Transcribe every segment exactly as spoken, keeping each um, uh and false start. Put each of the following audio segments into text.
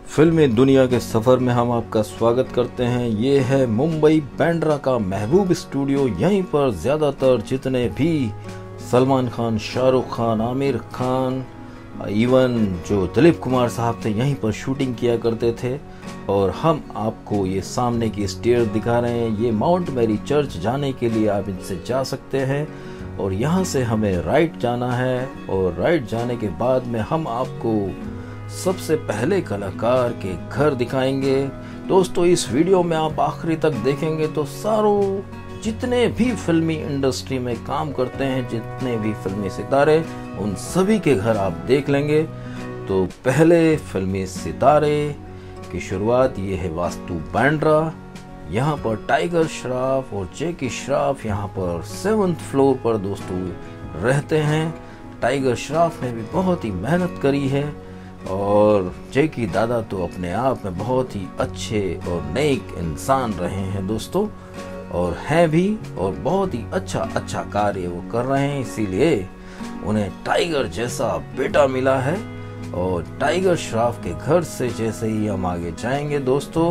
फिल्मी दुनिया के सफ़र में हम आपका स्वागत करते हैं। ये है मुंबई बांद्रा का महबूब स्टूडियो। यहीं पर ज़्यादातर जितने भी सलमान खान, शाहरुख खान, आमिर खान, इवन जो दिलीप कुमार साहब थे, यहीं पर शूटिंग किया करते थे। और हम आपको ये सामने की स्टेयर दिखा रहे हैं। ये माउंट मैरी चर्च जाने के लिए आप इनसे जा सकते हैं और यहाँ से हमें राइट जाना है। और राइट जाने के बाद में हम आपको सबसे पहले कलाकार के घर दिखाएंगे। दोस्तों, इस वीडियो में आप आखिरी तक देखेंगे तो सारों जितने भी फिल्मी इंडस्ट्री में काम करते हैं, जितने भी फिल्मी सितारे, उन सभी के घर आप देख लेंगे। तो पहले फिल्मी सितारे की शुरुआत ये है वास्तु बांद्रा। यहाँ पर टाइगर श्रॉफ और जैकी श्रॉफ यहाँ पर सेवंथ फ्लोर पर दोस्तों रहते हैं। टाइगर श्रॉफ ने भी बहुत ही मेहनत करी है और जैकी दादा तो अपने आप में बहुत ही अच्छे और नेक इंसान रहे हैं दोस्तों, और हैं भी, और बहुत ही अच्छा अच्छा कार्य वो कर रहे हैं, इसीलिए उन्हें टाइगर जैसा बेटा मिला है। और टाइगर श्रॉफ के घर से जैसे ही हम आगे जाएंगे दोस्तों,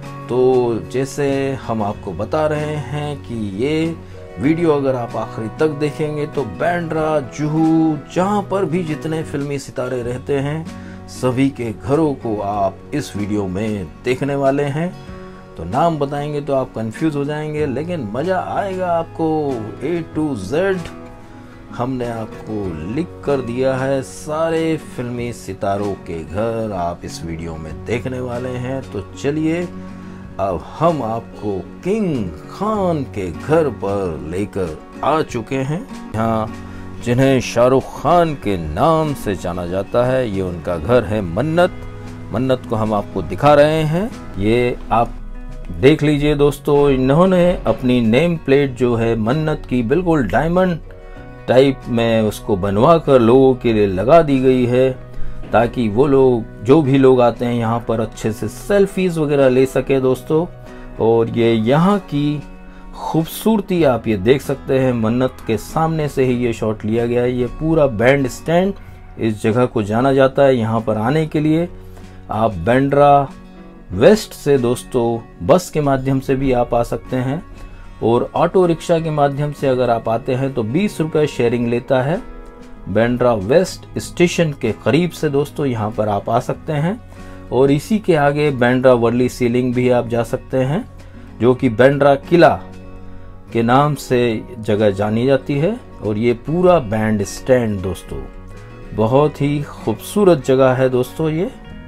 तो जैसे हम आपको बता रहे हैं कि ये वीडियो अगर आप आखिरी तक देखेंगे तो बांद्रा, जुहू, जहाँ पर भी जितने फिल्मी सितारे रहते हैं, सभी के घरों को आप इस वीडियो में देखने वाले हैं। तो नाम बताएंगे तो आप कंफ्यूज हो जाएंगे, लेकिन मज़ा आएगा आपको। ए टू जेड हमने आपको लिख कर दिया है। सारे फिल्मी सितारों के घर आप इस वीडियो में देखने वाले हैं। तो चलिए अब हम आपको किंग खान के घर पर लेकर आ चुके हैं। यहाँ जिन्हें शाहरुख खान के नाम से जाना जाता है, ये उनका घर है मन्नत। मन्नत को हम आपको दिखा रहे हैं। ये आप देख लीजिए दोस्तों, इन्होंने अपनी नेम प्लेट जो है मन्नत की बिल्कुल डायमंड टाइप में उसको बनवा कर लोगों के लिए लगा दी गई है, ताकि वो लोग, जो भी लोग आते हैं यहाँ पर, अच्छे से सेल्फीज वगैरह ले सके दोस्तों। और ये यहाँ की खूबसूरती आप ये देख सकते हैं। मन्नत के सामने से ही ये शॉट लिया गया है। ये पूरा बैंड स्टैंड इस जगह को जाना जाता है। यहाँ पर आने के लिए आप बांद्रा वेस्ट से दोस्तों बस के माध्यम से भी आप आ सकते हैं, और ऑटो रिक्शा के माध्यम से अगर आप आते हैं तो बीस रुपये शेयरिंग लेता है। बांद्रा वेस्ट स्टेशन के करीब से दोस्तों यहाँ पर आप आ सकते हैं। और इसी के आगे बांद्रा वर्ली सीलिंग भी आप जा सकते हैं, जो कि बांद्रा किला के नाम से जगह जानी जाती है। और ये पूरा बैंड स्टैंड दोस्तों बहुत ही खूबसूरत जगह है दोस्तों ये।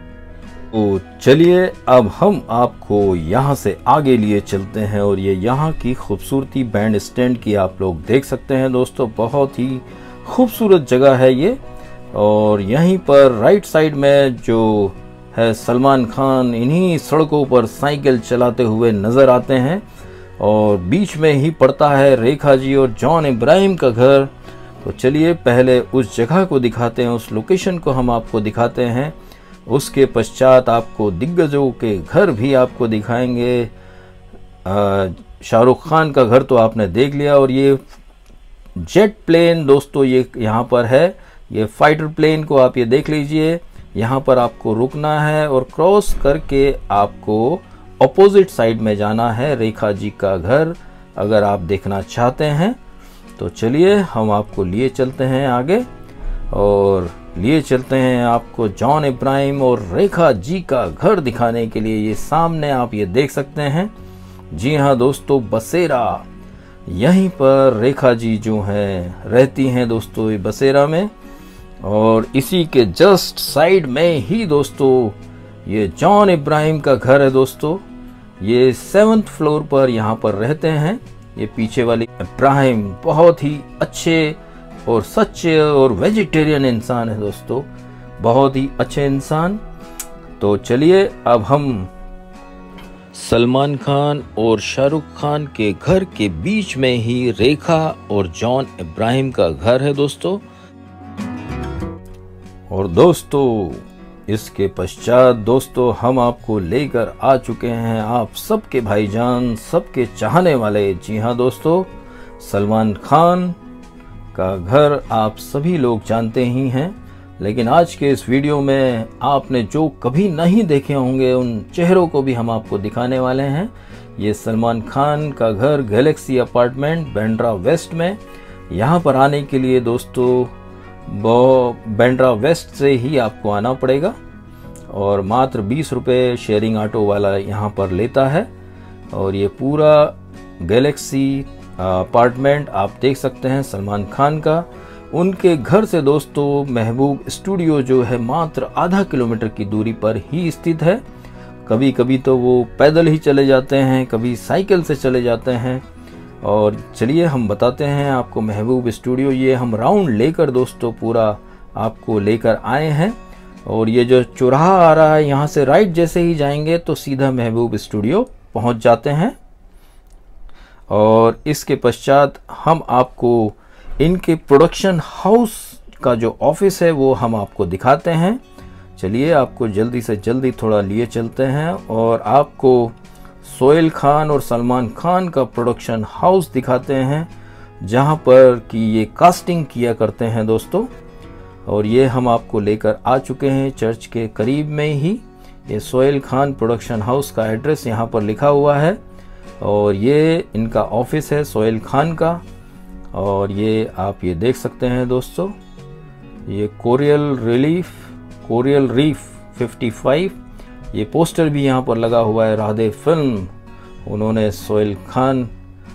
तो चलिए अब हम आपको यहाँ से आगे लिए चलते हैं, और ये यहाँ की खूबसूरती बैंड स्टैंड की आप लोग देख सकते हैं दोस्तों। बहुत ही खूबसूरत जगह है ये। और यहीं पर राइट साइड में जो है सलमान खान इन्हीं सड़कों पर साइकिल चलाते हुए नजर आते हैं, और बीच में ही पड़ता है रेखा जी और जॉन इब्राहिम का घर। तो चलिए पहले उस जगह को दिखाते हैं, उस लोकेशन को हम आपको दिखाते हैं। उसके पश्चात आपको दिग्गजों के घर भी आपको दिखाएंगे। शाहरुख खान का घर तो आपने देख लिया, और ये जेट प्लेन दोस्तों ये यहाँ पर है। ये फाइटर प्लेन को आप ये देख लीजिए। यहाँ पर आपको रुकना है और क्रॉस करके आपको ऑपोजिट साइड में जाना है रेखा जी का घर, अगर आप देखना चाहते हैं। तो चलिए हम आपको लिए चलते हैं आगे, और लिए चलते हैं आपको जॉन इब्राहिम और रेखा जी का घर दिखाने के लिए। ये सामने आप ये देख सकते हैं। जी हाँ दोस्तों, बसेरा, यहीं पर रेखा जी जो हैं रहती हैं दोस्तों ये बसेरा में। और इसी के जस्ट साइड में ही दोस्तों ये जॉन इब्राहिम का घर है दोस्तों। ये सेवंथ फ्लोर पर यहाँ पर रहते हैं। ये पीछे वाली इब्राहिम बहुत ही अच्छे और सच्चे और वेजिटेरियन इंसान है दोस्तों, बहुत ही अच्छे इंसान। तो चलिए अब हम सलमान खान और शाहरुख खान के घर के बीच में ही रेखा और जॉन इब्राहिम का घर है दोस्तों। और दोस्तों इसके पश्चात दोस्तों हम आपको लेकर आ चुके हैं आप सबके भाईजान, सबके चाहने वाले। जी हाँ दोस्तों, सलमान खान का घर आप सभी लोग जानते ही हैं। लेकिन आज के इस वीडियो में आपने जो कभी नहीं देखे होंगे उन चेहरों को भी हम आपको दिखाने वाले हैं। ये सलमान खान का घर गैलेक्सी अपार्टमेंट बांद्रा वेस्ट में। यहाँ पर आने के लिए दोस्तों बांद्रा वेस्ट से ही आपको आना पड़ेगा और मात्र बीस रुपये शेयरिंग ऑटो वाला यहाँ पर लेता है। और ये पूरा गैलेक्सी अपार्टमेंट आप देख सकते हैं सलमान खान का। उनके घर से दोस्तों महबूब स्टूडियो जो है मात्र आधा किलोमीटर की दूरी पर ही स्थित है। कभी कभी तो वो पैदल ही चले जाते हैं, कभी साइकिल से चले जाते हैं। और चलिए हम बताते हैं आपको महबूब स्टूडियो। ये हम राउंड लेकर दोस्तों पूरा आपको लेकर आए हैं। और ये जो चौराहा आ रहा है यहाँ से राइट जैसे ही जाएंगे तो सीधा महबूब स्टूडियो पहुँच जाते हैं। और इसके पश्चात हम आपको इनके प्रोडक्शन हाउस का जो ऑफिस है वो हम आपको दिखाते हैं। चलिए आपको जल्दी से जल्दी थोड़ा लिए चलते हैं और आपको सोहेल खान और सलमान खान का प्रोडक्शन हाउस दिखाते हैं जहां पर कि ये कास्टिंग किया करते हैं दोस्तों। और ये हम आपको लेकर आ चुके हैं चर्च के करीब में ही। ये सोहेल खान प्रोडक्शन हाउस का एड्रेस यहाँ पर लिखा हुआ है और ये इनका ऑफिस है सोहेल खान का। और ये आप ये देख सकते हैं दोस्तों, ये कोरियल रिलीफ कोरियल रीफ पचपन, ये पोस्टर भी यहाँ पर लगा हुआ है राधे फिल्म। उन्होंने सोहेल खान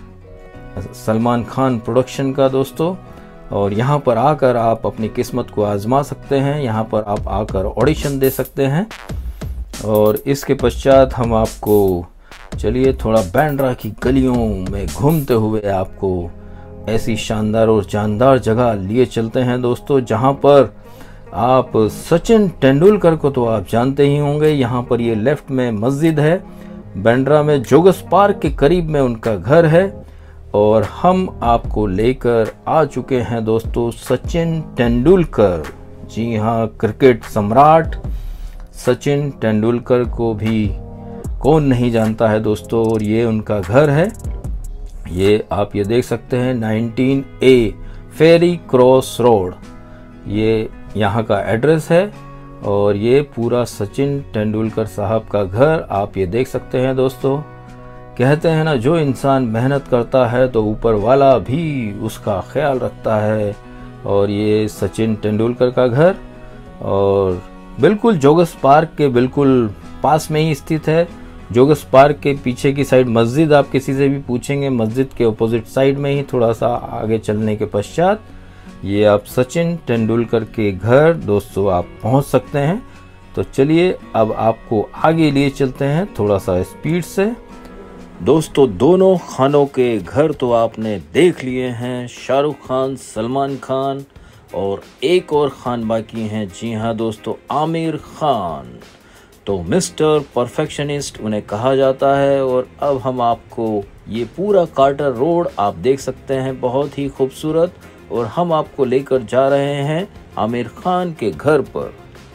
सलमान खान प्रोडक्शन का दोस्तों। और यहाँ पर आकर आप अपनी किस्मत को आजमा सकते हैं, यहाँ पर आप आकर ऑडिशन दे सकते हैं। और इसके पश्चात हम आपको चलिए थोड़ा बांद्रा की गलियों में घूमते हुए आपको ऐसी शानदार और जानदार जगह लिए चलते हैं दोस्तों जहां पर आप सचिन तेंदुलकर को तो आप जानते ही होंगे। यहाँ पर ये लेफ्ट में मस्जिद है, बांद्रा में जोगस पार्क के करीब में उनका घर है। और हम आपको लेकर आ चुके हैं दोस्तों सचिन तेंदुलकर। जी हाँ, क्रिकेट सम्राट सचिन तेंदुलकर को भी कौन नहीं जानता है दोस्तों। और ये उनका घर है, ये आप ये देख सकते हैं nineteen A ferry cross road, ये यहाँ का एड्रेस है। और ये पूरा सचिन तेंदुलकर साहब का घर आप ये देख सकते हैं दोस्तों। कहते हैं ना, जो इंसान मेहनत करता है तो ऊपर वाला भी उसका ख्याल रखता है। और ये सचिन तेंदुलकर का घर और बिल्कुल जोगस पार्क के बिल्कुल पास में ही स्थित है। जोगस पार्क के पीछे की साइड मस्जिद, आप किसी से भी पूछेंगे मस्जिद के ऑपोजिट साइड में ही थोड़ा सा आगे चलने के पश्चात ये आप सचिन तेंदुलकर के घर दोस्तों आप पहुंच सकते हैं। तो चलिए अब आपको आगे लिए चलते हैं थोड़ा सा स्पीड से। दोस्तों दोनों खानों के घर तो आपने देख लिए हैं, शाहरुख खान, सलमान खान और एक और खान बाकी हैं। जी हाँ दोस्तों, आमिर खान। तो मिस्टर परफेक्शनिस्ट उन्हें कहा जाता है। और अब हम आपको ये पूरा कार्टर रोड आप देख सकते हैं, बहुत ही खूबसूरत। और हम आपको लेकर जा रहे हैं आमिर खान के घर पर।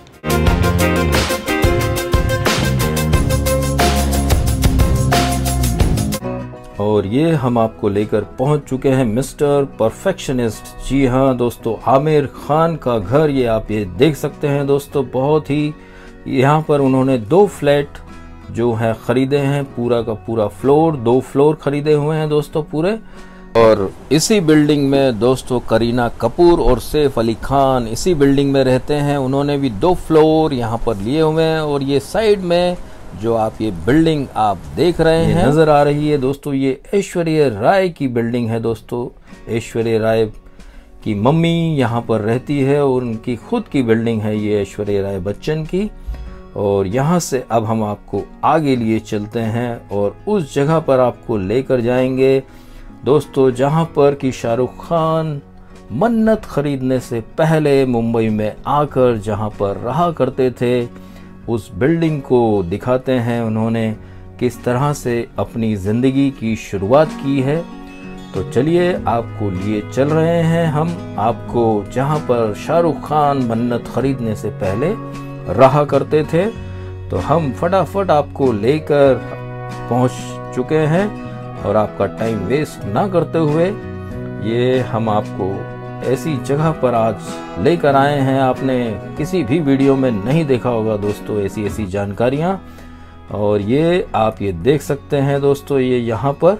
और ये हम आपको लेकर पहुंच चुके हैं मिस्टर परफेक्शनिस्ट। जी हाँ दोस्तों, आमिर खान का घर ये आप ये देख सकते हैं दोस्तों। बहुत ही यहाँ पर उन्होंने दो फ्लैट जो है खरीदे हैं, पूरा का पूरा फ्लोर, दो फ्लोर खरीदे हुए हैं दोस्तों पूरे। और इसी बिल्डिंग में दोस्तों करीना कपूर और सैफ अली खान इसी बिल्डिंग में रहते हैं। उन्होंने भी दो फ्लोर यहाँ पर लिए हुए हैं। और ये साइड में जो आप ये बिल्डिंग आप देख रहे हैं नजर आ रही है दोस्तों, ये ऐश्वर्या राय की बिल्डिंग है दोस्तों। ऐश्वर्या राय की मम्मी यहाँ पर रहती है और उनकी खुद की बिल्डिंग है ये ऐश्वर्या राय बच्चन की। और यहाँ से अब हम आपको आगे लिए चलते हैं और उस जगह पर आपको लेकर जाएंगे दोस्तों जहाँ पर कि शाहरुख खान मन्नत खरीदने से पहले मुंबई में आकर जहाँ पर रहा करते थे, उस बिल्डिंग को दिखाते हैं उन्होंने किस तरह से अपनी ज़िंदगी की शुरुआत की है। तो चलिए आपको लिए चल रहे हैं हम आपको जहाँ पर शाहरुख खान मन्नत खरीदने से पहले रहा करते थे। तो हम फटाफट आपको लेकर पहुँच चुके हैं और आपका टाइम वेस्ट ना करते हुए ये हम आपको ऐसी जगह पर आज लेकर आए हैं। आपने किसी भी वीडियो में नहीं देखा होगा दोस्तों ऐसी ऐसी जानकारियाँ। और ये आप ये देख सकते हैं दोस्तों, ये यहाँ पर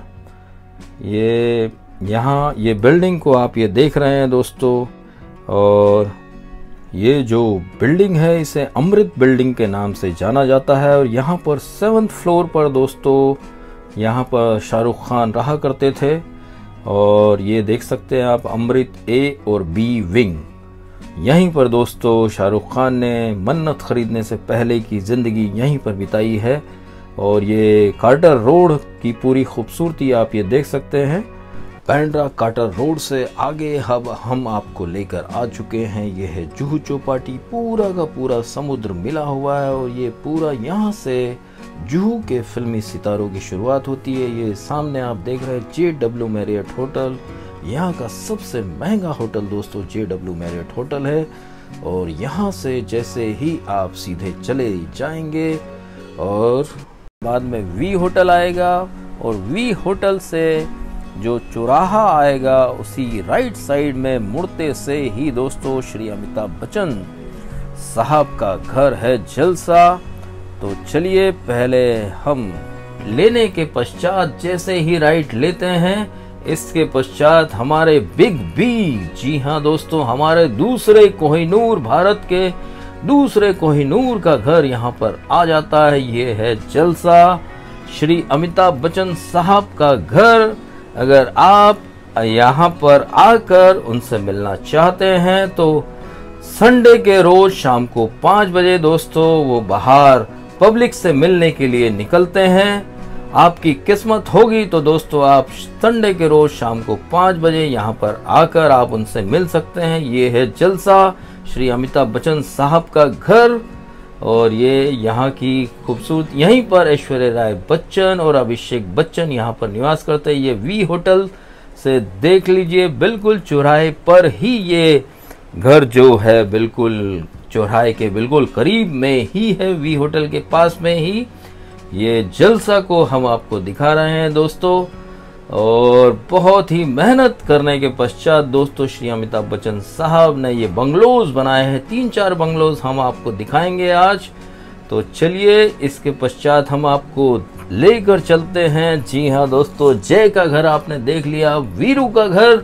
ये यहाँ ये बिल्डिंग को आप ये देख रहे हैं दोस्तों। और ये जो बिल्डिंग है इसे अमृत बिल्डिंग के नाम से जाना जाता है। और यहाँ पर सेवन्थ फ्लोर पर दोस्तों यहाँ पर शाहरुख खान रहा करते थे। और ये देख सकते हैं आप अमृत ए और बी विंग। यहीं पर दोस्तों शाहरुख खान ने मन्नत खरीदने से पहले की ज़िंदगी यहीं पर बिताई है। और ये कार्टर रोड की पूरी खूबसूरती आप ये देख सकते हैं। बांद्रा कार्टर रोड से आगे अब हम आपको लेकर आ चुके हैं। ये है जुहू चौपाटी, पूरा का पूरा समुद्र मिला हुआ है। और ये पूरा यहाँ से जुहू के फिल्मी सितारों की शुरुआत होती है। ये सामने आप देख रहे हैं जे डब्ल्यू मैरियट होटल, यहाँ का सबसे महंगा होटल दोस्तों जे डब्ल्यू मैरियट होटल है। और यहाँ से जैसे ही आप सीधे चले जाएंगे और बाद में वी होटल आएगा। और वी होटल से जो चौराहा आएगा उसी राइट साइड में मुड़ते से ही दोस्तों श्री अमिताभ बच्चन साहब का घर है जलसा। तो चलिए पहले हम लेने के पश्चात जैसे ही राइट लेते हैं, इसके पश्चात हमारे बिग बी, जी हाँ दोस्तों, हमारे दूसरे कोहिनूर, भारत के दूसरे कोहिनूर का घर यहाँ पर आ जाता है। ये है जलसा, श्री अमिताभ बच्चन साहब का घर। अगर आप यहाँ पर आकर उनसे मिलना चाहते हैं तो संडे के रोज शाम को पाँच बजे दोस्तों वो बाहर पब्लिक से मिलने के लिए निकलते हैं। आपकी किस्मत होगी तो दोस्तों आप संडे के रोज शाम को पाँच बजे यहाँ पर आकर आप उनसे मिल सकते हैं। ये है जलसा, श्री अमिताभ बच्चन साहब का घर। और ये यहाँ की खूबसूरत, यहीं पर ऐश्वर्या राय बच्चन और अभिषेक बच्चन यहाँ पर निवास करते हैं। ये वी होटल से देख लीजिए, बिल्कुल चौराहे पर ही ये घर जो है, बिल्कुल चौराहे के बिल्कुल करीब में ही है, वी होटल के पास में ही ये जलसा को हम आपको दिखा रहे हैं दोस्तों। और बहुत ही मेहनत करने के पश्चात दोस्तों श्री अमिताभ बच्चन साहब ने ये बंगलोज बनाए हैं। तीन चार बंगलोज हम आपको दिखाएंगे आज। तो चलिए इसके पश्चात हम आपको लेकर चलते हैं। जी हाँ दोस्तों, जय का घर आपने देख लिया, वीरू का घर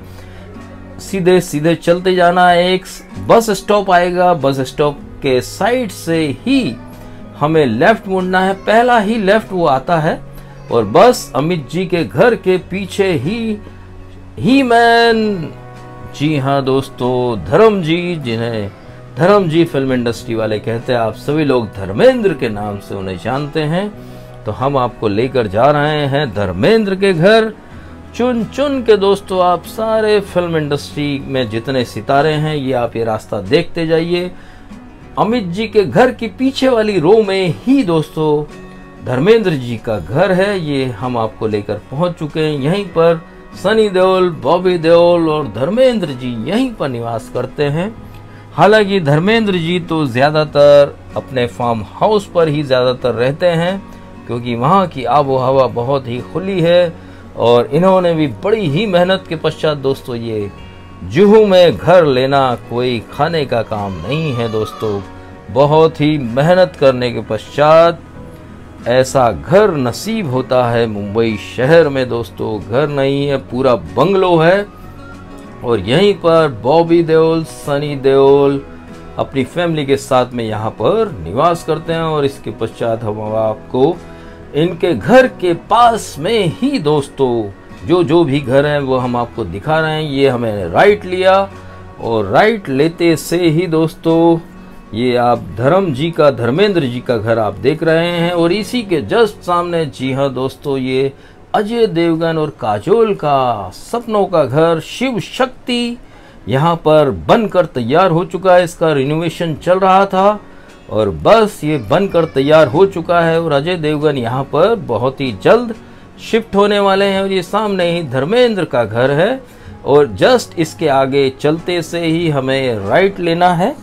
सीधे सीधे चलते जाना है। एक बस स्टॉप आएगा, बस स्टॉप के साइड से ही हमें लेफ्ट मुड़ना है। पहला ही लेफ्ट वो आता है और बस अमित जी के घर के पीछे ही ही मैन, जी हाँ दोस्तों, धर्म जी, जिन्हें धर्म जी फिल्म इंडस्ट्री वाले कहते हैं, आप सभी लोग धर्मेंद्र के नाम से उन्हें जानते हैं। तो हम आपको लेकर जा रहे हैं धर्मेंद्र के घर। चुन चुन के दोस्तों आप सारे फिल्म इंडस्ट्री में जितने सितारे हैं ये आप ये रास्ता देखते जाइए। अमित जी के घर की पीछे वाली रो में ही दोस्तों धर्मेंद्र जी का घर है। ये हम आपको लेकर पहुंच चुके हैं। यहीं पर सनी देओल, बॉबी देओल और धर्मेंद्र जी यहीं पर निवास करते हैं। हालांकि धर्मेंद्र जी तो ज्यादातर अपने फार्म हाउस पर ही ज्यादातर रहते हैं क्योंकि वहाँ की आबो हवा बहुत ही खुली है। और इन्होंने भी बड़ी ही मेहनत के पश्चात दोस्तों ये जुहू में घर लेना कोई खाने का काम नहीं है दोस्तों। बहुत ही मेहनत करने के पश्चात ऐसा घर नसीब होता है मुंबई शहर में दोस्तों। घर नहीं है, पूरा बंगलो है। और यहीं पर बॉबी देओल, सनी देओल अपनी फैमिली के साथ में यहाँ पर निवास करते हैं। और इसके पश्चात हम आपको इनके घर के पास में ही दोस्तों जो जो भी घर हैं वो हम आपको दिखा रहे हैं। ये हमें राइट लिया और राइट लेते से ही दोस्तों ये आप धर्म जी का, धर्मेंद्र जी का घर आप देख रहे हैं। और इसी के जस्ट सामने, जी हाँ दोस्तों, ये अजय देवगन और काजोल का सपनों का घर शिव शक्ति यहाँ पर बनकर तैयार हो चुका है। इसका रिनोवेशन चल रहा था और बस ये बनकर तैयार हो चुका है। और अजय देवगन यहाँ पर बहुत ही जल्द शिफ्ट होने वाले हैं। और ये सामने ही धर्मेंद्र का घर है। और जस्ट इसके आगे चलते से ही हमें राइट लेना है।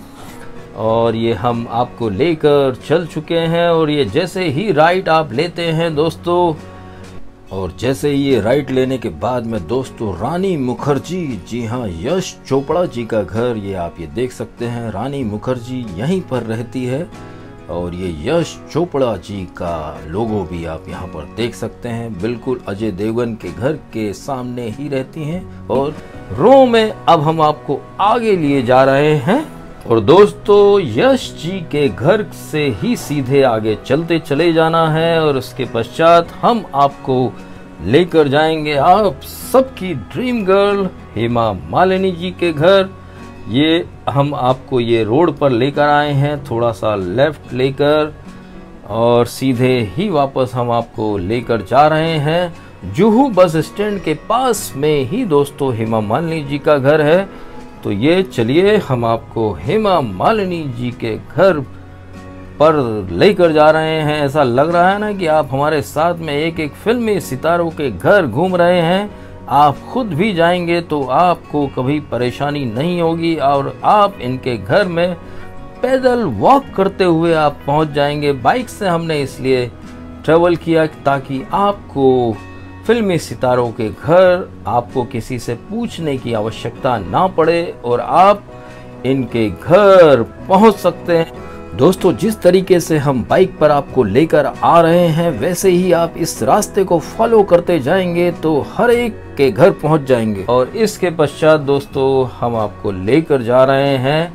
और ये हम आपको लेकर चल चुके हैं। और ये जैसे ही राइट आप लेते हैं दोस्तों, और जैसे ही ये राइट लेने के बाद में दोस्तों रानी मुखर्जी, जी हाँ यश चोपड़ा जी का घर, ये आप ये देख सकते हैं रानी मुखर्जी यहीं पर रहती है। और ये यश चोपड़ा जी का लोगो भी आप यहाँ पर देख सकते हैं, बिल्कुल अजय देवगन के घर के सामने ही रहती हैं। और रो में अब हम आपको आगे लिए जा रहे हैं और दोस्तों यश जी के घर से ही सीधे आगे चलते चले जाना है और उसके पश्चात हम आपको लेकर जाएंगे आप सबकी ड्रीम गर्ल हेमा मालिनी जी के घर। ये हम आपको ये रोड पर लेकर आए हैं, थोड़ा सा लेफ्ट लेकर और सीधे ही वापस हम आपको लेकर जा रहे हैं। जुहू बस स्टैंड के पास में ही दोस्तों हेमा मालिनी जी का घर है। तो ये चलिए हम आपको हेमा मालिनी जी के घर पर लेकर जा रहे हैं। ऐसा लग रहा है ना कि आप हमारे साथ में एक एक फिल्मी सितारों के घर घूम रहे हैं। आप खुद भी जाएंगे तो आपको कभी परेशानी नहीं होगी और आप इनके घर में पैदल वॉक करते हुए आप पहुंच जाएंगे। बाइक से हमने इसलिए ट्रेवल किया ताकि आपको फिल्मी सितारों के घर आपको किसी से पूछने की आवश्यकता ना पड़े और आप इनके घर पहुंच सकते हैं। दोस्तों जिस तरीके से हम बाइक पर आपको लेकर आ रहे हैं वैसे ही आप इस रास्ते को फॉलो करते जाएंगे तो हर एक के घर पहुंच जाएंगे। और इसके पश्चात दोस्तों हम आपको लेकर जा रहे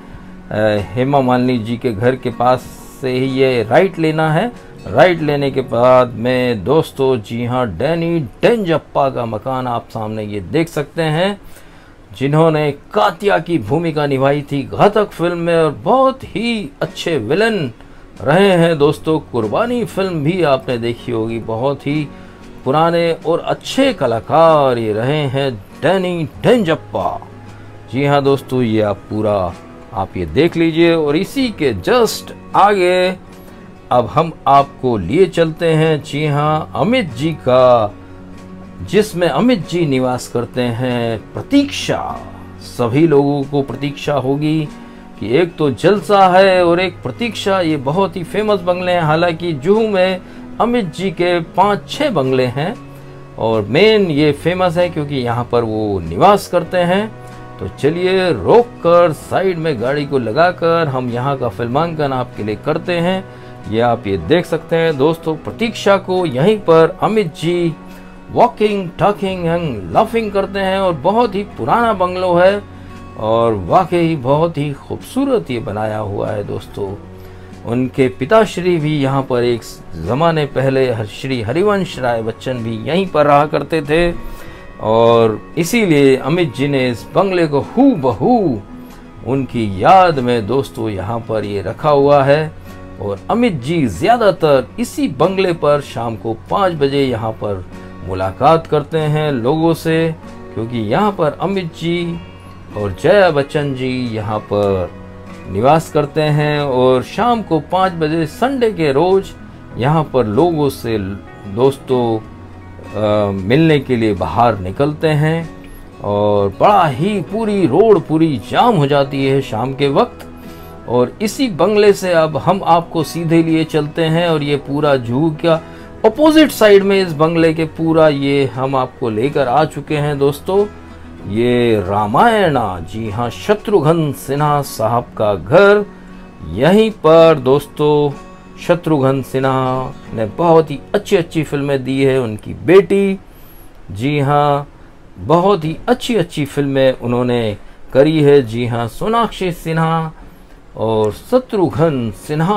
हैं हेमा मालिनी जी के घर के पास से ही ये राइट लेना है। राइट लेने के बाद में दोस्तों जी हाँ डैनी डेंजप्पा का मकान आप सामने ये देख सकते हैं, जिन्होंने कातिया की भूमिका निभाई थी घातक फिल्म में और बहुत ही अच्छे विलन रहे हैं दोस्तों। कुर्बानी फिल्म भी आपने देखी होगी, बहुत ही पुराने और अच्छे कलाकार ये रहे हैं डैनी डेंजप्पा। जी हाँ दोस्तों ये आप पूरा आप ये देख लीजिए और इसी के जस्ट आगे अब हम आपको लिए चलते हैं जी हाँ अमित जी का, जिसमें अमित जी निवास करते हैं। प्रतीक्षा, सभी लोगों को प्रतीक्षा होगी कि एक तो जलसा है और एक प्रतीक्षा, ये बहुत ही फेमस बंगले हैं। हालांकि जुहू में अमित जी के पांच छह बंगले हैं और मेन ये फेमस है क्योंकि यहाँ पर वो निवास करते हैं। तो चलिए रोक कर साइड में गाड़ी को लगाकर हम यहाँ का फिल्मांकन आपके लिए करते हैं। ये आप ये देख सकते हैं दोस्तों प्रतीक्षा को यहीं पर Amit ji walking talking and laughing करते हैं और बहुत ही पुराना बंगलो है और वाकई बहुत ही खूबसूरत ये बनाया हुआ है दोस्तों। उनके पिताश्री भी यहाँ पर एक ज़माने पहले श्री हरिवंश राय बच्चन भी यहीं पर रहा करते थे और इसीलिए अमित जी ने इस बंगले को हूबहू उनकी याद में दोस्तों यहाँ पर ये रखा हुआ है। और अमित जी ज़्यादातर इसी बंगले पर शाम को पाँच बजे यहाँ पर मुलाकात करते हैं लोगों से, क्योंकि यहाँ पर अमित जी और जया बच्चन जी यहाँ पर निवास करते हैं और शाम को पाँच बजे संडे के रोज यहाँ पर लोगों से दोस्तों आ, मिलने के लिए बाहर निकलते हैं और बड़ा ही पूरी रोड पूरी जाम हो जाती है शाम के वक्त। और इसी बंगले से अब हम आपको सीधे लिए चलते हैं और ये पूरा जुहू का अपोजिट साइड में इस बंगले के पूरा ये हम आपको लेकर आ चुके हैं दोस्तों। ये रामायणा, जी हाँ शत्रुघ्न सिन्हा साहब का घर, यहीं पर दोस्तों शत्रुघ्न सिन्हा ने बहुत ही अच्छी अच्छी फिल्में दी है। उनकी बेटी, जी हाँ बहुत ही अच्छी अच्छी फिल्में उन्होंने करी है। जी हाँ सोनाक्षी सिन्हा और शत्रुघ्न सिन्हा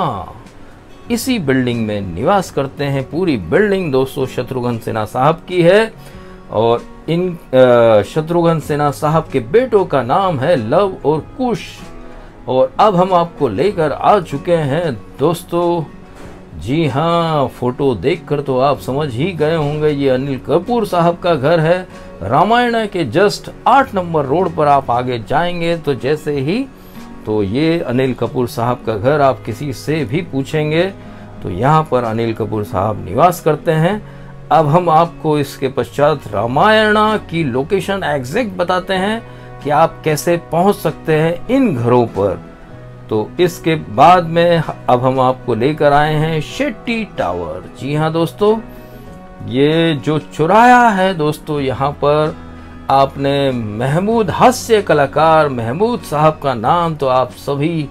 इसी बिल्डिंग में निवास करते हैं। पूरी बिल्डिंग दोस्तों शत्रुघ्न सिन्हा साहब की है और इन शत्रुघ्न सिन्हा साहब के बेटों का नाम है लव और कुश। और अब हम आपको लेकर आ चुके हैं दोस्तों, जी हाँ फोटो देखकर तो आप समझ ही गए होंगे ये अनिल कपूर साहब का घर है। रामायण के जस्ट आठ नंबर रोड पर आप आगे जाएंगे तो जैसे ही तो ये अनिल कपूर साहब का घर, आप किसी से भी पूछेंगे तो यहाँ पर अनिल कपूर साहब निवास करते हैं। अब हम आपको इसके पश्चात रामायणा की लोकेशन एग्जैक्ट बताते हैं कि आप कैसे पहुंच सकते हैं इन घरों पर। तो इसके बाद में अब हम आपको लेकर आए हैं शेट्टी टावर। जी हाँ दोस्तों, ये जो चौराहा है दोस्तों, यहाँ पर आपने महमूद हास्य कलाकार महमूद साहब का नाम तो आप सभी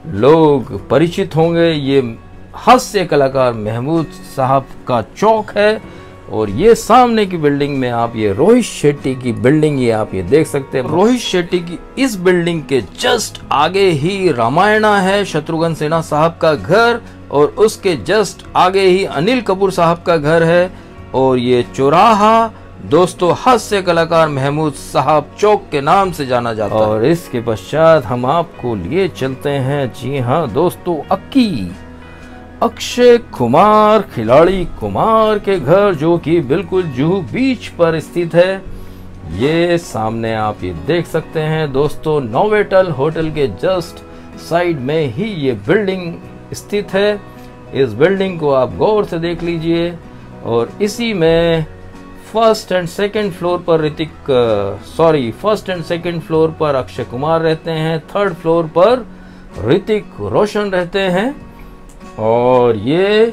लोग परिचित होंगे। ये हास्य कलाकार महमूद साहब का चौक है और ये सामने की बिल्डिंग में आप ये रोहित शेट्टी की बिल्डिंग ये आप ये देख सकते हैं। रोहित शेट्टी की इस बिल्डिंग के जस्ट आगे ही रामायणा है, शत्रुघ्न सिन्हा साहब का घर, और उसके जस्ट आगे ही अनिल कपूर साहब का घर है। और ये चौराहा दोस्तों हास्य कलाकार महमूद साहब चौक के नाम से जाना जाता है। और इसके पश्चात हम आपको लिए चलते हैं, जी हाँ दोस्तों, अक्की अक्षय कुमार खिलाड़ी कुमार के घर, जो कि बिल्कुल जुहू बीच पर स्थित है। ये सामने आप ये देख सकते हैं दोस्तों, नोवेटल होटल के जस्ट साइड में ही ये बिल्डिंग स्थित है। इस बिल्डिंग को आप गौर से देख लीजिए। और इसी में फर्स्ट एंड सेकंड फ्लोर पर Hrithik sorry first and second floor पर अक्षय कुमार रहते हैं, थर्ड फ्लोर पर ऋतिक रोशन रहते हैं। और ये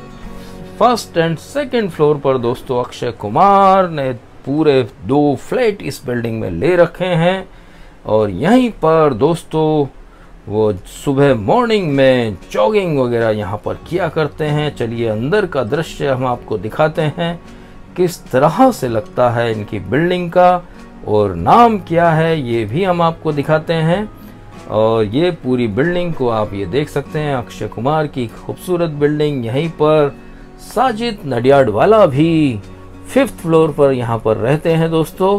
फर्स्ट एंड सेकंड फ्लोर पर दोस्तों अक्षय कुमार ने पूरे दो फ्लैट इस बिल्डिंग में ले रखे हैं। और यहीं पर दोस्तों वो सुबह मॉर्निंग में जॉगिंग वगैरह यहाँ पर किया करते हैं। चलिए अंदर का दृश्य हम आपको दिखाते हैं, किस तरह से लगता है इनकी बिल्डिंग का और नाम क्या है ये भी हम आपको दिखाते हैं। और ये पूरी बिल्डिंग को आप ये देख सकते हैं, अक्षय कुमार की खूबसूरत बिल्डिंग। यहीं पर साजिद नडियाडवाला भी फिफ्थ फ्लोर पर यहाँ पर रहते हैं दोस्तों,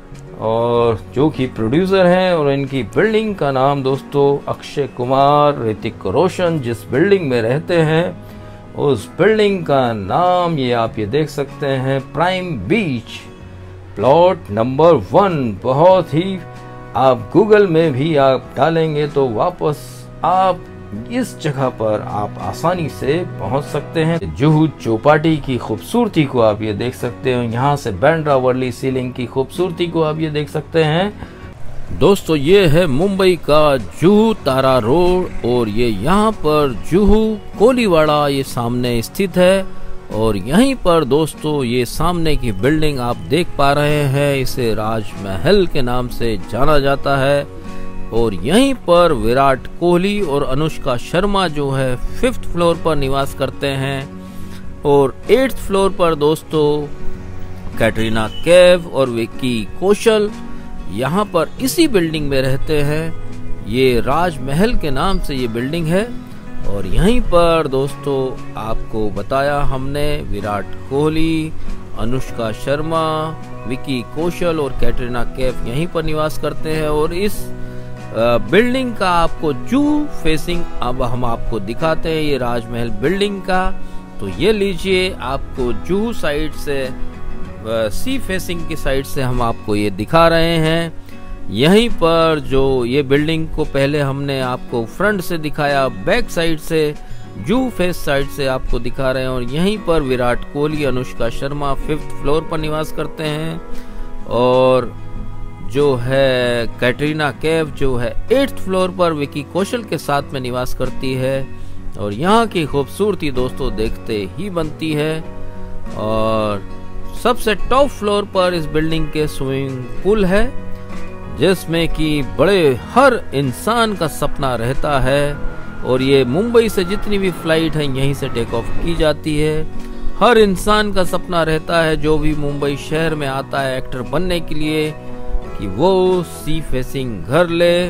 और जो कि प्रोड्यूसर हैं। और इनकी बिल्डिंग का नाम दोस्तों अक्षय कुमार ऋतिक रोशन जिस बिल्डिंग में रहते हैं उस बिल्डिंग का नाम ये आप ये देख सकते हैं, prime beach plot number one. बहुत ही आप गूगल में भी आप डालेंगे तो वापस आप इस जगह पर आप आसानी से पहुंच सकते हैं। जुहू चौपाटी की खूबसूरती को आप ये देख सकते हो, यहाँ से बांद्रा वर्ली सीलिंग की खूबसूरती को आप ये देख सकते हैं दोस्तों। ये है मुंबई का जुहू तारा रोड और ये यहाँ पर जुहू कोलीवाड़ा ये सामने स्थित है। और यहीं पर दोस्तों ये सामने की बिल्डिंग आप देख पा रहे हैं, इसे राजमहल के नाम से जाना जाता है। और यहीं पर विराट कोहली और अनुष्का शर्मा जो है फिफ्थ फ्लोर पर निवास करते हैं। और एट्थ फ्लोर पर दोस्तों कैटरीना कैफ और विक्की कौशल यहाँ पर इसी बिल्डिंग में रहते हैं। ये राजमहल के नाम से ये बिल्डिंग है। और यहीं पर दोस्तों आपको बताया हमने विराट कोहली, अनुष्का शर्मा, विक्की कौशल और कैटरीना कैफ यहीं पर निवास करते हैं। और इस बिल्डिंग का आपको जुहू फेसिंग अब हम आपको दिखाते हैं, ये राजमहल बिल्डिंग का। तो ये लीजिए, आपको जुहू साइड से सी फेसिंग की साइड से हम आपको ये दिखा रहे हैं। यहीं पर जो ये बिल्डिंग को पहले हमने आपको फ्रंट से दिखाया, बैक साइड से जुहू फेस साइड से आपको दिखा रहे हैं। और यहीं पर विराट कोहली, अनुष्का शर्मा फिफ्थ फ्लोर पर निवास करते हैं। और जो है कैटरीना कैफ जो है एट्थ फ्लोर पर विक्की कौशल के साथ में निवास करती है। और यहाँ की खूबसूरती दोस्तों देखते ही बनती है। और सबसे टॉप फ्लोर पर इस बिल्डिंग के स्विमिंग पूल है, जिसमें कि बड़े हर इंसान का सपना रहता है। और ये मुंबई से जितनी भी फ्लाइट है यहीं से टेक ऑफ की जाती है। हर इंसान का सपना रहता है जो भी मुंबई शहर में आता है एक्टर बनने के लिए, कि वो सी फेसिंग घर ले।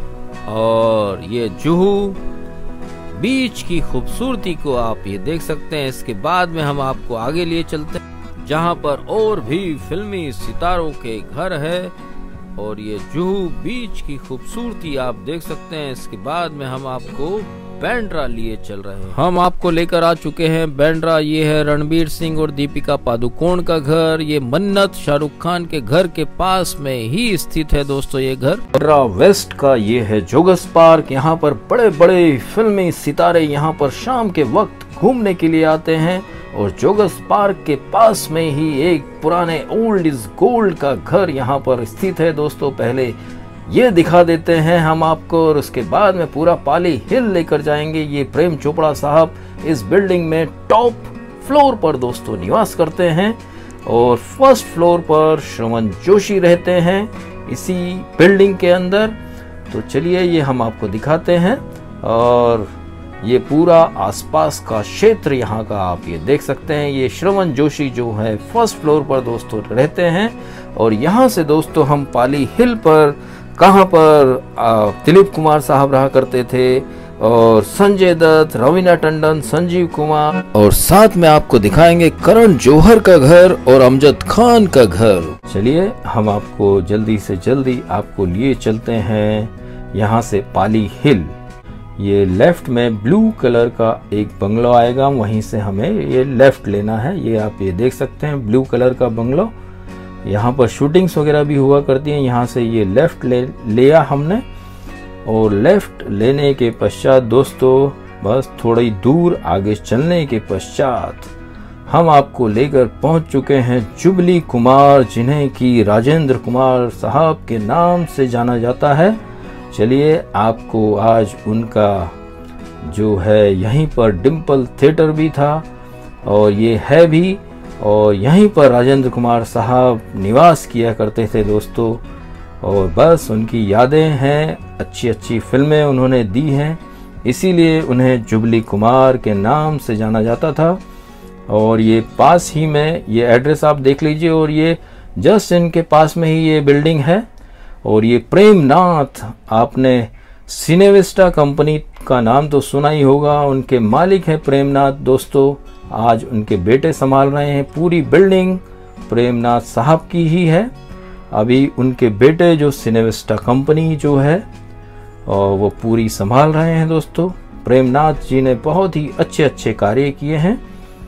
और ये जुहू बीच की खूबसूरती को आप ये देख सकते हैं। इसके बाद में हम आपको आगे लिए चलते हैं, जहां पर और भी फिल्मी सितारों के घर है। और ये जुहू बीच की खूबसूरती आप देख सकते हैं। इसके बाद में हम आपको बांद्रा लिए चल रहे हैं। हम आपको लेकर आ चुके हैं बांद्रा। ये है रणबीर सिंह और दीपिका पादुकोण का घर। ये मन्नत शाहरुख खान के घर के पास में ही स्थित है दोस्तों ये घर। बांद्रा वेस्ट का ये है जोगस पार्क। यहाँ पर बड़े बड़े फिल्मी सितारे यहाँ पर शाम के वक्त घूमने के लिए आते हैं। और जोगस पार्क के पास में ही एक पुराने ओल्ड इज गोल्ड का घर यहाँ पर स्थित है दोस्तों। पहले ये दिखा देते हैं हम आपको और उसके बाद में पूरा पाली हिल लेकर जाएंगे। ये प्रेम चोपड़ा साहब इस बिल्डिंग में टॉप फ्लोर पर दोस्तों निवास करते हैं और फर्स्ट फ्लोर पर श्रवण जोशी रहते हैं इसी बिल्डिंग के अंदर। तो चलिए ये हम आपको दिखाते हैं और ये पूरा आसपास का क्षेत्र यहाँ का आप ये देख सकते हैं। ये श्रवण जोशी जो है फर्स्ट फ्लोर पर दोस्तों रहते हैं और यहाँ से दोस्तों हम पाली हिल पर कहाँ पर दिलीप कुमार साहब रहा करते थे और संजय दत्त, रवीना टंडन, संजीव कुमार और साथ में आपको दिखाएंगे करण जौहर का घर और अमजद खान का घर। चलिए हम आपको जल्दी से जल्दी आपको लिए चलते हैं यहाँ से पाली हिल। ये लेफ्ट में ब्लू कलर का एक बंगलो आएगा, वहीं से हमें ये लेफ्ट लेना है। ये आप ये देख सकते हैं ब्लू कलर का बंगलो, यहाँ पर शूटिंग्स वगैरह भी हुआ करती हैं। यहाँ से ये लेफ्ट ले लिया हमने और लेफ्ट लेने के पश्चात दोस्तों बस थोड़ी दूर आगे चलने के पश्चात हम आपको लेकर पहुंच चुके हैं जुबली कुमार, जिन्हें कि राजेंद्र कुमार साहब के नाम से जाना जाता है। चलिए आपको आज उनका जो है यहीं पर डिम्पल थिएटर भी था और ये है भी, और यहीं पर राजेंद्र कुमार साहब निवास किया करते थे दोस्तों। और बस उनकी यादें हैं, अच्छी अच्छी फिल्में उन्होंने दी हैं, इसीलिए उन्हें जुबली कुमार के नाम से जाना जाता था। और ये पास ही में ये एड्रेस आप देख लीजिए और ये जस्ट इनके पास में ही ये बिल्डिंग है। और ये प्रेमनाथ, आपने सिनेविस्टा कंपनी का नाम तो सुना ही होगा, उनके मालिक हैं प्रेमनाथ दोस्तों। आज उनके बेटे संभाल रहे हैं पूरी बिल्डिंग, प्रेमनाथ साहब की ही है। अभी उनके बेटे जो सिनेविस्टा कंपनी जो है और वो पूरी संभाल रहे हैं दोस्तों। प्रेमनाथ जी ने बहुत ही अच्छे अच्छे कार्य किए हैं।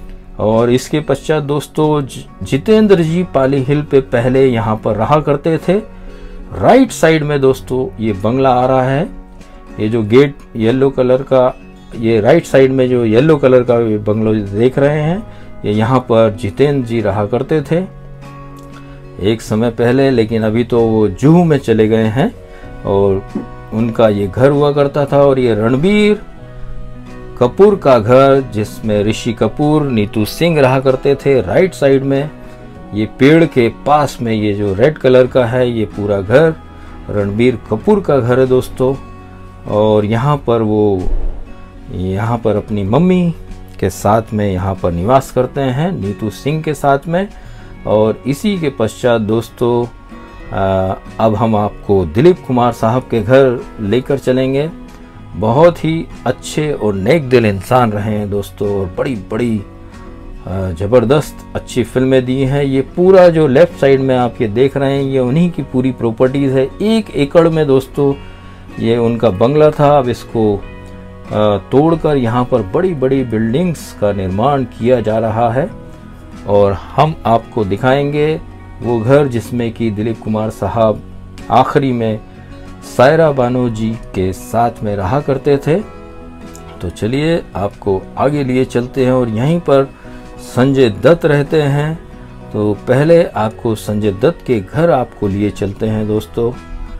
और इसके पश्चात दोस्तों जितेंद्र जी पाली हिल पे पहले यहाँ पर रहा करते थे। राइट साइड में दोस्तों ये बंगला आ रहा है, ये जो गेट येलो कलर का, ये राइट साइड में जो येलो कलर का ये बंगलो देख रहे हैं, ये यहाँ पर जितेंद्र जी रहा करते थे एक समय पहले, लेकिन अभी तो वो जुहू में चले गए हैं और उनका ये घर हुआ करता था। और ये रणबीर कपूर का घर, जिसमें ऋषि कपूर, नीतू सिंह रहा करते थे। राइट साइड में ये पेड़ के पास में ये जो रेड कलर का है ये पूरा घर रणबीर कपूर का घर है दोस्तों। और यहाँ पर वो यहाँ पर अपनी मम्मी के साथ में यहाँ पर निवास करते हैं, नीतू सिंह के साथ में। और इसी के पश्चात दोस्तों आ, अब हम आपको दिलीप कुमार साहब के घर लेकर चलेंगे। बहुत ही अच्छे और नेक दिल इंसान रहे हैं दोस्तों और बड़ी बड़ी ज़बरदस्त अच्छी फिल्में दी हैं। ये पूरा जो लेफ्ट साइड में आप ये देख रहे हैं ये उन्हीं की पूरी प्रॉपर्टीज़ है। एक एकड़ में दोस्तों ये उनका बंगला था। अब इसको तोड़कर यहाँ पर बड़ी बड़ी बिल्डिंग्स का निर्माण किया जा रहा है और हम आपको दिखाएंगे वो घर जिसमें कि दिलीप कुमार साहब आखिरी में सायरा बानो जी के साथ में रहा करते थे। तो चलिए आपको आगे लिए चलते हैं और यहीं पर संजय दत्त रहते हैं। तो पहले आपको संजय दत्त के घर आपको लिए चलते हैं दोस्तों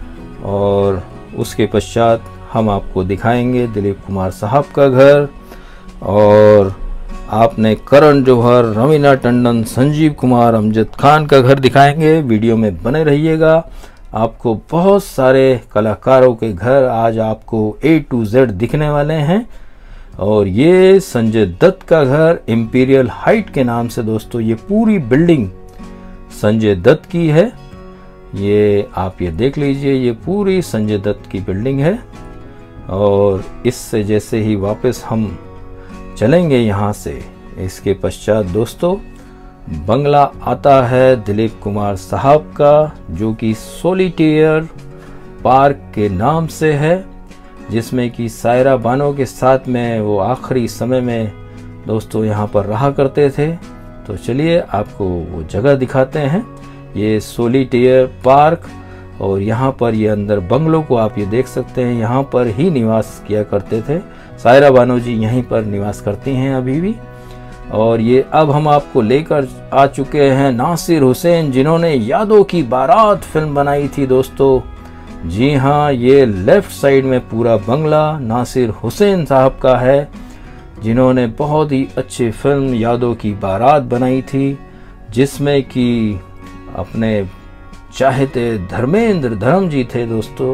और उसके पश्चात हम आपको दिखाएंगे दिलीप कुमार साहब का घर। और आपने करण जौहर, रवीना टंडन, संजीव कुमार, अमजद खान का घर दिखाएंगे। वीडियो में बने रहिएगा, आपको बहुत सारे कलाकारों के घर आज आपको ए टू जेड दिखने वाले हैं। और ये संजय दत्त का घर इंपीरियल हाइट के नाम से दोस्तों ये पूरी बिल्डिंग संजय दत्त की है। ये आप ये देख लीजिए, ये पूरी संजय दत्त की बिल्डिंग है। और इससे जैसे ही वापस हम चलेंगे यहाँ से, इसके पश्चात दोस्तों बंगला आता है दिलीप कुमार साहब का, जो कि सोलिटेयर पार्क के नाम से है, जिसमें कि सायरा बानो के साथ में वो आखिरी समय में दोस्तों यहाँ पर रहा करते थे। तो चलिए आपको वो जगह दिखाते हैं, ये सोलिटेयर पार्क। और यहाँ पर ये अंदर बंगलों को आप ये देख सकते हैं, यहाँ पर ही निवास किया करते थे। सायरा बानो जी यहीं पर निवास करती हैं अभी भी। और ये अब हम आपको लेकर आ चुके हैं नासिर हुसैन, जिन्होंने यादों की बारात फिल्म बनाई थी दोस्तों। जी हाँ, ये लेफ्ट साइड में पूरा बंगला नासिर हुसैन साहब का है। जिन्होंने बहुत ही अच्छी फिल्म यादों की बारात बनाई थी, जिसमें कि अपने चाहते धर्मेंद्र धर्म जी थे दोस्तों,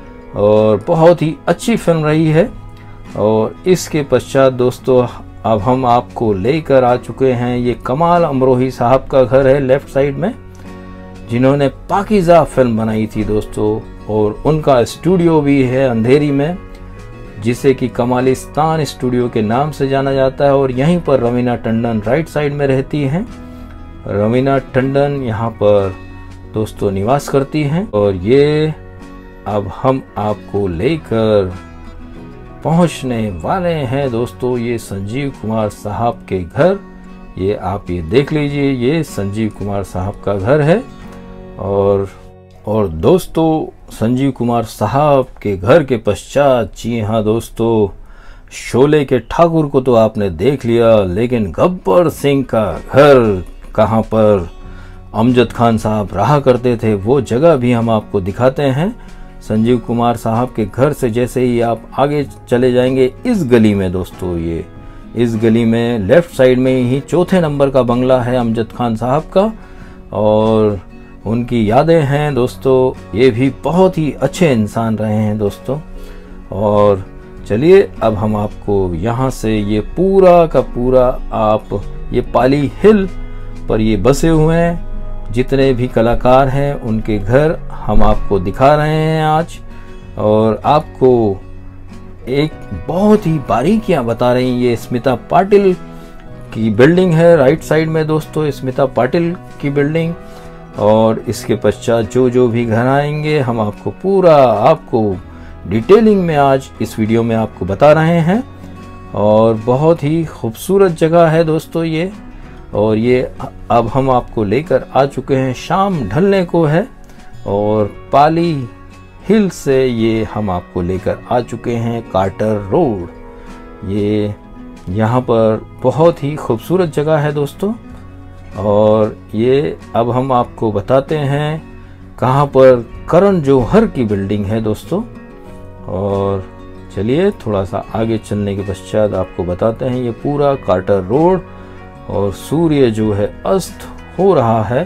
और बहुत ही अच्छी फिल्म रही है। और इसके पश्चात दोस्तों अब हम आपको लेकर आ चुके हैं, ये कमाल अमरोही साहब का घर है लेफ्ट साइड में, जिन्होंने पाकीज़ा फिल्म बनाई थी दोस्तों, और उनका स्टूडियो भी है अंधेरी में, जिसे कि कमालिस्तान स्टूडियो के नाम से जाना जाता है। और यहीं पर रवीना टंडन राइट साइड में रहती हैं। रवीना टंडन यहाँ पर दोस्तों निवास करती हैं। और ये अब हम आपको लेकर पहुंचने वाले हैं दोस्तों ये संजीव कुमार साहब के घर। ये आप ये देख लीजिए, ये संजीव कुमार साहब का घर है। और और दोस्तों संजीव कुमार साहब के घर के पश्चात, जी हाँ दोस्तों, शोले के ठाकुर को तो आपने देख लिया, लेकिन गब्बर सिंह का घर कहाँ पर अमजद खान साहब रहा करते थे, वो जगह भी हम आपको दिखाते हैं। संजीव कुमार साहब के घर से जैसे ही आप आगे चले जाएंगे इस गली में दोस्तों, ये इस गली में लेफ्ट साइड में ही चौथे नंबर का बंगला है अमजद खान साहब का, और उनकी यादें हैं दोस्तों। ये भी बहुत ही अच्छे इंसान रहे हैं दोस्तों। और चलिए अब हम आपको यहाँ से ये पूरा का पूरा, आप ये पाली हिल पर ये बसे हुए हैं जितने भी कलाकार हैं, उनके घर हम आपको दिखा रहे हैं आज। और आपको एक बहुत ही बारीकियां बता रही हैं। ये स्मिता पाटिल की बिल्डिंग है राइट साइड में दोस्तों, स्मिता पाटिल की बिल्डिंग। और इसके पश्चात जो जो भी घर आएंगे हम आपको पूरा आपको डिटेलिंग में आज इस वीडियो में आपको बता रहे हैं। और बहुत ही खूबसूरत जगह है दोस्तों ये। और ये अब हम आपको लेकर आ चुके हैं, शाम ढलने को है, और पाली हिल से ये हम आपको लेकर आ चुके हैं कार्टर रोड। ये यहाँ पर बहुत ही खूबसूरत जगह है दोस्तों। और ये अब हम आपको बताते हैं कहाँ पर करण जौहर की बिल्डिंग है दोस्तों। और चलिए थोड़ा सा आगे चलने के पश्चात आपको बताते हैं ये पूरा कार्टर रोड। और सूर्य जो है अस्त हो रहा है,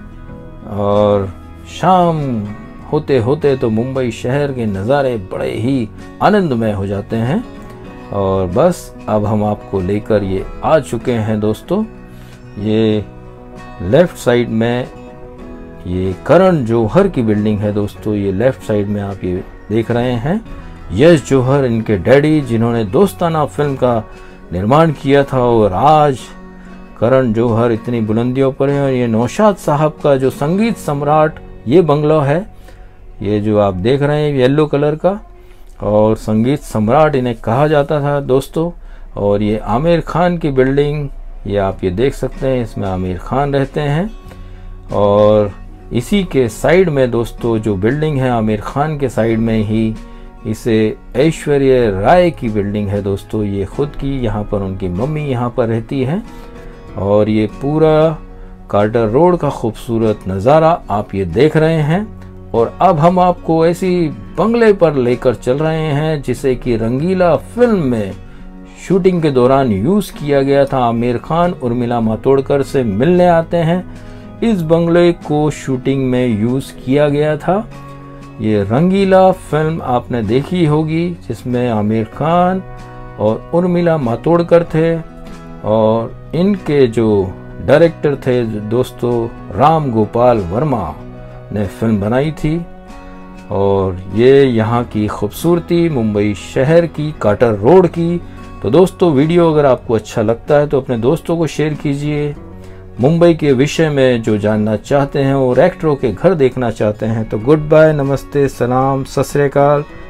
और शाम होते होते तो मुंबई शहर के नज़ारे बड़े ही आनंदमय हो जाते हैं। और बस अब हम आपको लेकर ये आ चुके हैं दोस्तों, ये लेफ्ट साइड में ये करण जौहर की बिल्डिंग है दोस्तों। ये लेफ्ट साइड में आप ये देख रहे हैं, यश जौहर इनके डैडी, जिन्होंने दोस्ताना फिल्म का निर्माण किया था। और आज करण जौहर इतनी बुलंदियों पर है। और ये नौशाद साहब का जो संगीत सम्राट ये बंगला है, ये जो आप देख रहे हैं येलो कलर का, और संगीत सम्राट इन्हें कहा जाता था दोस्तों। और ये आमिर खान की बिल्डिंग, ये आप ये देख सकते हैं, इसमें आमिर खान रहते हैं। और इसी के साइड में दोस्तों जो बिल्डिंग है आमिर खान के साइड में ही, इसे ऐश्वर्या राय की बिल्डिंग है दोस्तों, ये खुद की, यहाँ पर उनकी मम्मी यहाँ पर रहती है। और ये पूरा कार्टर रोड का खूबसूरत नज़ारा आप ये देख रहे हैं। और अब हम आपको ऐसी बंगले पर लेकर चल रहे हैं जिसे कि रंगीला फिल्म में शूटिंग के दौरान यूज किया गया था। आमिर खान उर्मिला मातोड़कर से मिलने आते हैं, इस बंगले को शूटिंग में यूज किया गया था। ये रंगीला फिल्म आपने देखी होगी, जिसमें आमिर खान और उर्मिला मातोड़कर थे। और इनके जो डायरेक्टर थे दोस्तों राम गोपाल वर्मा ने फिल्म बनाई थी। और ये यहाँ की खूबसूरती मुंबई शहर की कार्टर रोड की। तो दोस्तों वीडियो अगर आपको अच्छा लगता है तो अपने दोस्तों को शेयर कीजिए। मुंबई के विषय में जो जानना चाहते हैं और एक्टरों के घर देखना चाहते हैं तो गुड बाय, नमस्ते, सलाम, सत श्री अकाल।